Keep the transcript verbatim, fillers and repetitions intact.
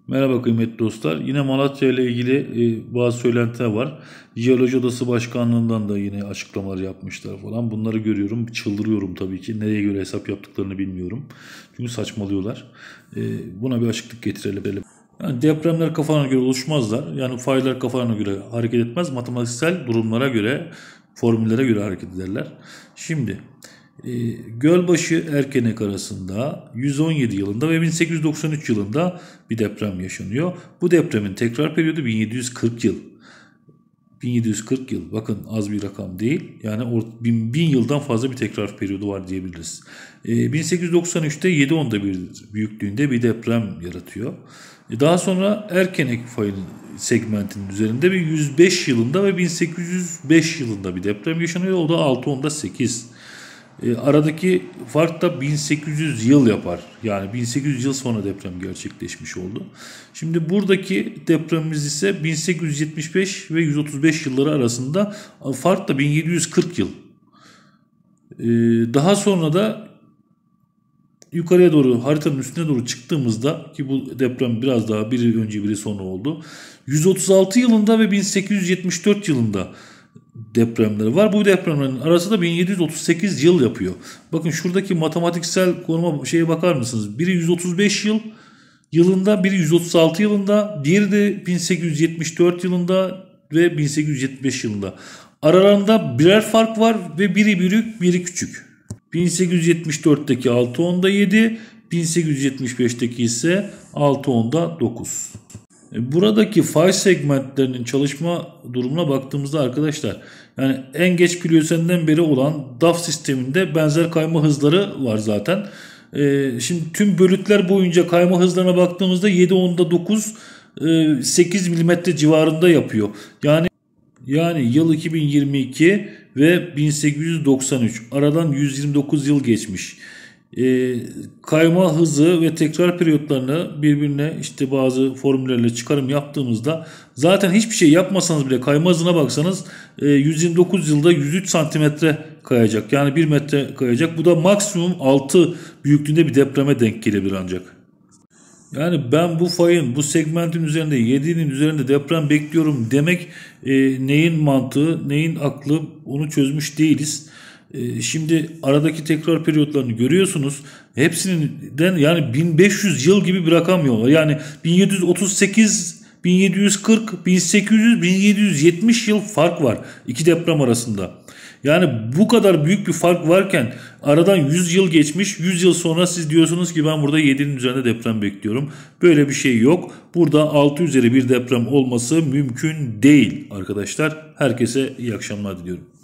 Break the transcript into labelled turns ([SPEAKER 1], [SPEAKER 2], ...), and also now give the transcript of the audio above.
[SPEAKER 1] Merhaba kıymetli dostlar. Yine Malatya ile ilgili e, bazı söylentiler var. Jeoloji Odası Başkanlığı'ndan da yine açıklamalar yapmışlar falan. Bunları görüyorum. Çıldırıyorum tabii ki. Nereye göre hesap yaptıklarını bilmiyorum. Çünkü saçmalıyorlar. E, buna bir açıklık getirelim. Yani depremler kafalarına göre oluşmazlar. Yani faylar kafalarına göre hareket etmez. Matematiksel durumlara göre, formüllere göre hareket ederler. Şimdi e, Gölbaşı Erkenek arasında yüz on yedi yılında ve bin sekiz yüz doksan üç yılında bir deprem yaşanıyor. Bu depremin tekrar periyodu bin yedi yüz kırk yıl. bin yedi yüz kırk yıl, bakın az bir rakam değil. Yani bin, bin yıldan fazla bir tekrar periyodu var diyebiliriz. E, bin sekiz yüz doksan üçte yedi nokta onda bir büyüklüğünde bir deprem yaratıyor. E, daha sonra Erkenek fayının segmentinin üzerinde bir yüz beş yılında ve bin sekiz yüz beş yılında bir deprem yaşanıyor. O da altı nokta onda sekiz. E, aradaki fark da bin sekiz yüz yıl yapar. Yani bin sekiz yüz yıl sonra deprem gerçekleşmiş oldu. Şimdi buradaki depremimiz ise bin sekiz yüz yetmiş beş ve yüz otuz beş yılları arasında, fark da bin yedi yüz kırk yıl. E, daha sonra da yukarıya doğru, haritanın üstüne doğru çıktığımızda, ki bu deprem biraz daha biri önce biri sonra oldu, yüz otuz altı yılında ve bin sekiz yüz yetmiş dört yılında depremleri var. Bu depremlerin arası da bin yedi yüz otuz sekiz yıl yapıyor. Bakın şuradaki matematiksel konuma şeye bakar mısınız? Biri yüz otuz beş yıl yılında, biri yüz otuz altı yılında, diğeri de bin sekiz yüz yetmiş dört yılında ve bin sekiz yüz yetmiş beş yılında. Aralarında birer fark var ve biri büyük, biri küçük. bin sekiz yüz yetmiş dörtteki altı nokta onda yedi, bin sekiz yüz yetmiş beşteki ise altı nokta onda dokuz. Buradaki fay segmentlerinin çalışma durumuna baktığımızda arkadaşlar, yani en geç Pliyosen'den beri olan D A F sisteminde benzer kayma hızları var zaten. Ee, şimdi tüm bölükler boyunca kayma hızlarına baktığımızda yedi nokta onda dokuz, sekiz milimetre civarında yapıyor. Yani yani yıl iki bin yirmi iki ve bin sekiz yüz doksan üç, aradan yüz yirmi dokuz yıl geçmiş. E, kayma hızı ve tekrar periyotlarını birbirine işte bazı formüllerle çıkarım yaptığımızda, zaten hiçbir şey yapmasanız bile kayma hızına baksanız e, yüz yirmi dokuz yılda yüz üç santimetre kayacak. Yani bir metre kayacak. Bu da maksimum altı büyüklüğünde bir depreme denk gelebilir ancak. Yani ben bu fayın, bu segmentin üzerinde, yediğinin üzerinde deprem bekliyorum demek e, neyin mantığı, neyin aklı, onu çözmüş değiliz. E, şimdi aradaki tekrar periyotlarını görüyorsunuz. Hepsinden yani bin beş yüz yıl gibi bir rakam yok. Yani bin yedi yüz otuz sekiz, bin yedi yüz kırk, bin sekiz yüz, bin yedi yüz yetmiş yıl fark var iki deprem arasında. Yani bu kadar büyük bir fark varken aradan yüz yıl geçmiş, yüz yıl sonra siz diyorsunuz ki ben burada yedinin üzerinde deprem bekliyorum. Böyle bir şey yok. Burada altı üzeri bir deprem olması mümkün değil arkadaşlar. Herkese iyi akşamlar diliyorum.